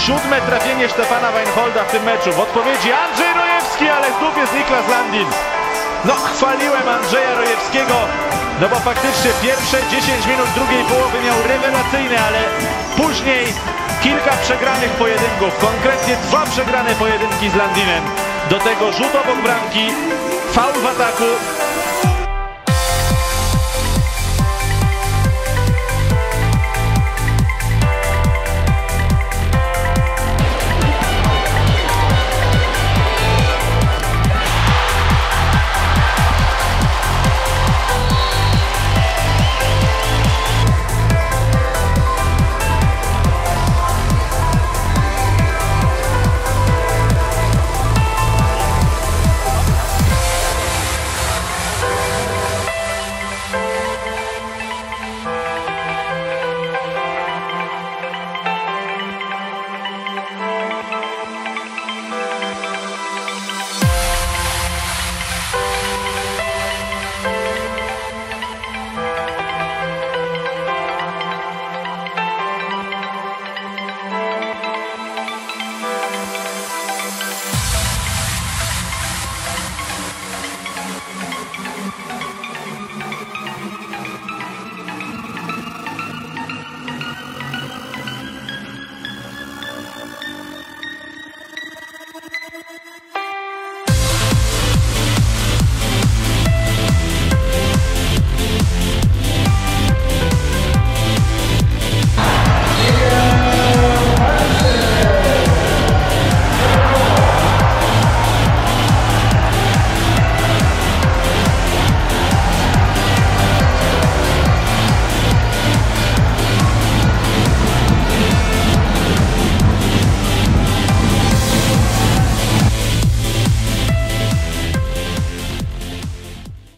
7. trafienie Stefana Weinholda w tym meczu. W odpowiedzi Andrzej Rojewski, ale znów jest Niklas Landin. No, chwaliłem Andrzeja Rojewskiego, no bo faktycznie pierwsze 10 minut drugiej połowy miał rewelacyjne, ale później kilka przegranych pojedynków, konkretnie 2 przegrane pojedynki z Landinem. Do tego rzut obok bramki, faul w ataku,